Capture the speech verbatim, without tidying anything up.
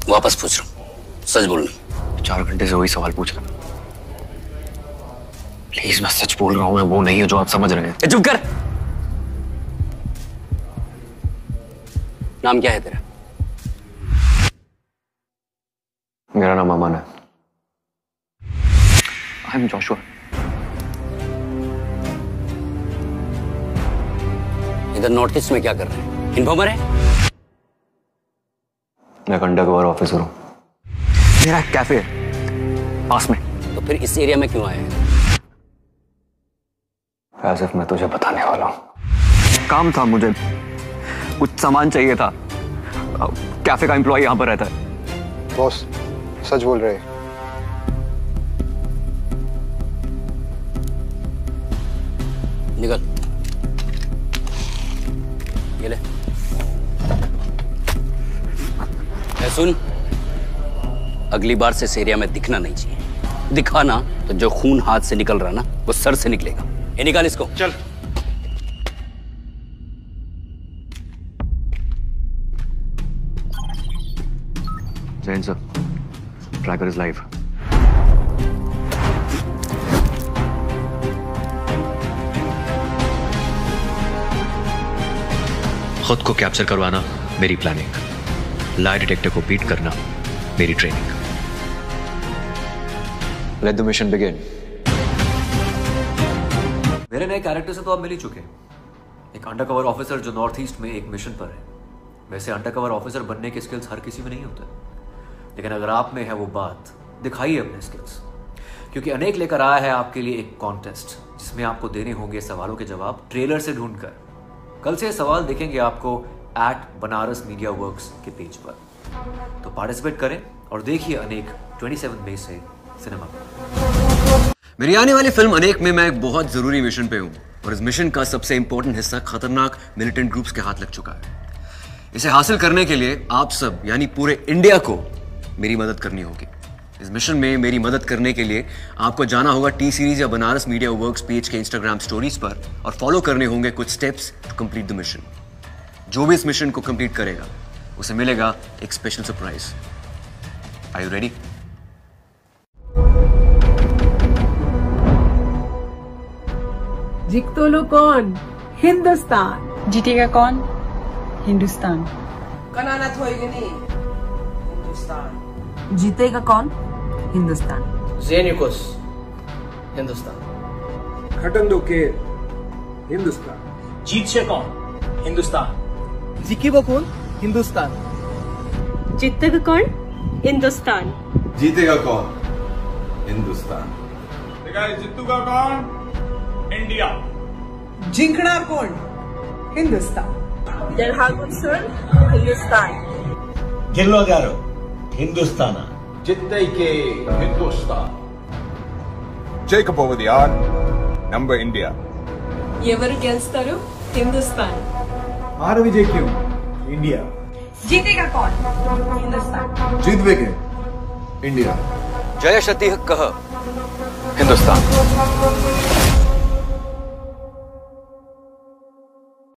वापस पूछ रहा हूँ, सच बोलना। चार घंटे से वही सवाल पूछ रहा हूँ। प्लीज, मैं सच बोल रहा हूँ, मैं वो नहीं है जो आप समझ रहे हैं। चुप कर। नाम क्या है तेरा? मेरा नाम अमन है। I am Joshua. इधर नॉर्थ ईस्ट में क्या कर रहे हैं? इन्फॉर्मर है? मैं अंडरकवर ऑफिसर हूँ। मेरा एक कैफे है पास में। तो फिर इस एरिया में क्यों आए हैं? एज़ इफ मैं तुझे बताने वाला हूँ। काम था, मुझे कुछ सामान चाहिए था। कैफे का एम्प्लॉय यहाँ पर रहता है। बॉस, सच बोल रहे हैं। निकल। ये ले। ए सुन, अगली बार से इस एरिया में दिखना नहीं चाहिए। दिखा ना तो जो खून हाथ से निकल रहा ना वो सर से निकलेगा। ये निकाल इसको। चल। Jain sir, tracker is live. खुद को कैप्चर करवाना मेरी प्लानिंग, लाई डिटेक्टर को बीट करना मेरी training. Let the mission begin. मेरे नए कैरेक्टर से तो आप मिल ही चुके हैं। एक अंडरकवर ऑफिसर जो नॉर्थ ईस्ट में एक मिशन पर है। वैसे अंडरकवर ऑफिसर बनने के स्किल्स हर किसी में नहीं होते, लेकिन अगर आप में है वो बात, दिखाइए अपने स्किल्स। क्योंकि अनेक लेकर आया है आपके लिए एक कॉन्टेस्ट, जिसमें आपको देने होंगे सवालों के जवाब ट्रेलर से ढूंढकर। कल से सवाल देखेंगे आपको एट बनारस मीडिया वर्क्स के पेज पर। तो पार्टिसिपेट करें और देखिए अनेक सत्ताईस मई से सिनेमा पर। मेरी आने वाली फिल्म अनेक में मैं एक बहुत जरूरी मिशन पे हूँ और इस मिशन का सबसे इंपॉर्टेंट हिस्सा खतरनाक मिलिटेंट ग्रुप्स के हाथ लग चुका है। इसे हासिल करने के लिए आप सब यानी पूरे इंडिया को मेरी मदद करनी होगी। इस मिशन में मेरी मदद करने के लिए आपको जाना होगा टी सीरीज या बनारस मीडिया वर्क्स पेज के इंस्टाग्राम स्टोरीज पर और फॉलो करने होंगे कुछ steps to complete the mission. जो भी इस मिशन को कंप्लीट करेगा उसे मिलेगा एक special surprise. Are you ready? जीत तो लो कौन? हिंदुस्तान। जीतेगा कौन? हिंदुस्तान। कनानत होएगी नहीं, हिंदुस्तान। जीतेगा कौन? हिंदुस्तान। जेनिकुस, हिंदुस्तान। खटन दो के हिंदुस्तान। जीत से कौन? हिंदुस्तान। जीतेगा कौन? हिंदुस्तान। जीतेगा कौन? हिंदुस्तान। जीतेगा कौन? हिंदुस्तान। जीतूगा कौन? इंडिया। जिंकना कौन? हिंदुस्तान। हिंदुस्तान। ಗೆಲ್ಲೋ ಯಾರು? ಹಿಂದೂಸ್ತಾನ. जितने Hindustan. Jacob over the yard. Number India. ఎవరు గెలుస్తారు? హిందుస్థాన్. आर विजय क्यों? इंडिया। जीतेगा कौन? हिंदुस्तान। जीतवेगे इंडिया। जय शतीह कह हिंदुस्तान।